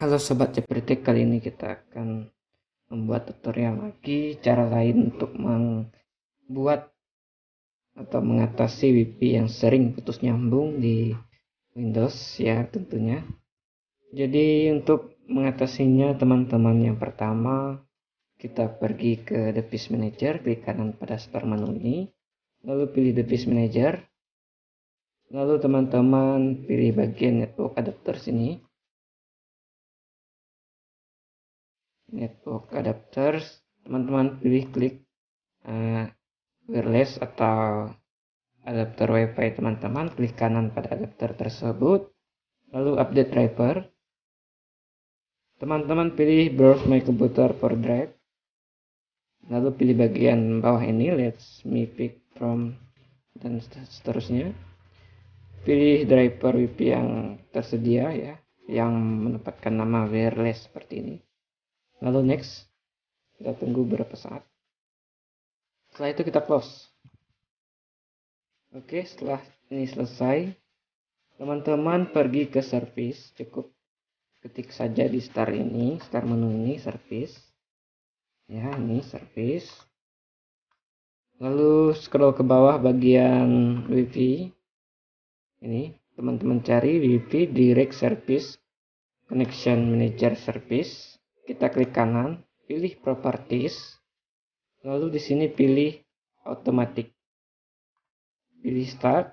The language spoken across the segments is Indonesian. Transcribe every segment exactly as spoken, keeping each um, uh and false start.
Halo Sobat Jepritek, kali ini kita akan membuat tutorial lagi cara lain untuk membuat atau mengatasi Wi-Fi yang sering putus nyambung di Windows ya tentunya. Jadi untuk mengatasinya teman-teman, yang pertama kita pergi ke Device Manager, klik kanan pada start menu ini, lalu pilih Device Manager, lalu teman-teman pilih bagian Network Adapter sini. Network Adapters, teman-teman pilih klik uh, wireless atau adapter WiFi teman-teman, klik kanan pada adapter tersebut, lalu update driver. Teman-teman pilih browse my computer for drive, lalu pilih bagian bawah ini let me pick from dan seterusnya. Pilih driver Wi-Fi yang tersedia ya, yang menempatkan nama wireless seperti ini. Lalu next, kita tunggu beberapa saat. Setelah itu kita close. Oke, setelah ini selesai, teman-teman pergi ke service, cukup ketik saja di start ini, start menu ini, service. Ya, ini service. Lalu scroll ke bawah bagian Wi-Fi. Ini, teman-teman cari Wi-Fi Direct Service Connection Manager Service. Kita klik kanan, pilih Properties. Lalu di sini pilih Automatic. Pilih Start.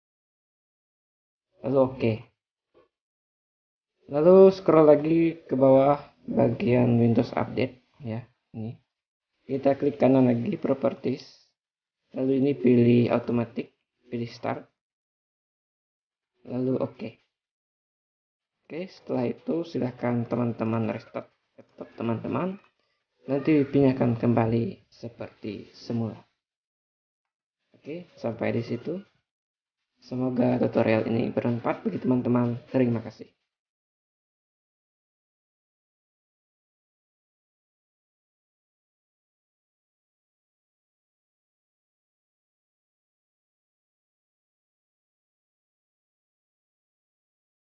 Lalu oke. Okay. Lalu scroll lagi ke bawah bagian Windows Update ya, ini. Kita klik kanan lagi Properties. Lalu ini pilih Automatic, pilih Start. Lalu oke. Okay. Oke, okay, setelah itu silahkan teman-teman restart laptop teman-teman. Nanti Wi-Fi-nya akan kembali seperti semula. Oke, okay, sampai di situ. Semoga tutorial ini bermanfaat bagi teman-teman. Terima kasih.